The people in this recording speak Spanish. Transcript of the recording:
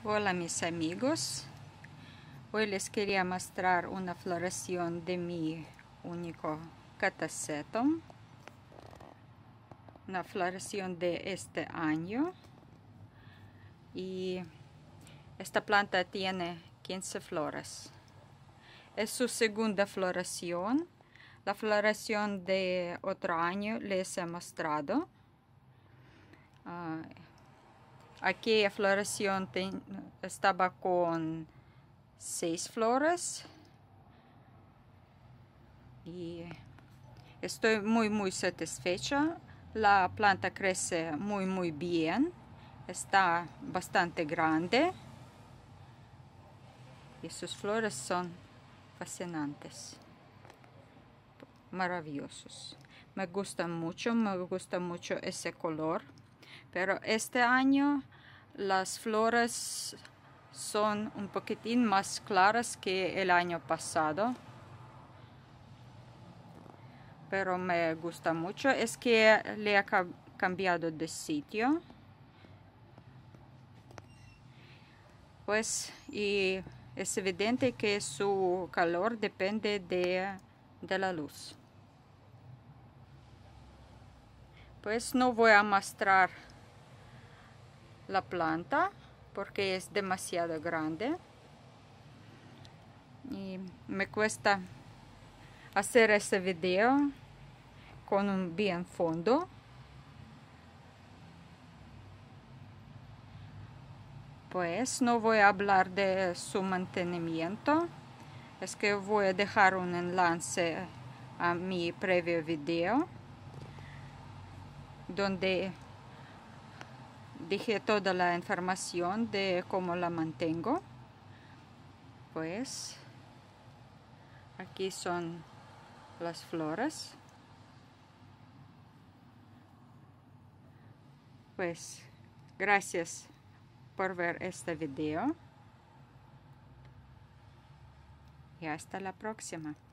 Hola mis amigos, hoy les quería mostrar una floración de mi único Catasetum, una floración de este año, y esta planta tiene 15 flores. Es su segunda floración. La floración de otro año les he mostrado. Aquella floración estaba con 6 flores y estoy muy satisfecha. La planta crece muy bien, está bastante grande y sus flores son fascinantes, maravillosos. Me gusta mucho ese color. Pero este año las flores son un poquitín más claras que el año pasado. Pero me gusta mucho. Es que le he cambiado de sitio. Pues, y es evidente que su calor depende de la luz. Pues no voy a mostrar la planta porque es demasiado grande y me cuesta hacer este video con un bien fondo. Pues no voy a hablar de su mantenimiento, es que voy a dejar un enlace a mi previo video donde dije toda la información de cómo la mantengo. Pues aquí son las flores. Pues gracias por ver este video y hasta la próxima.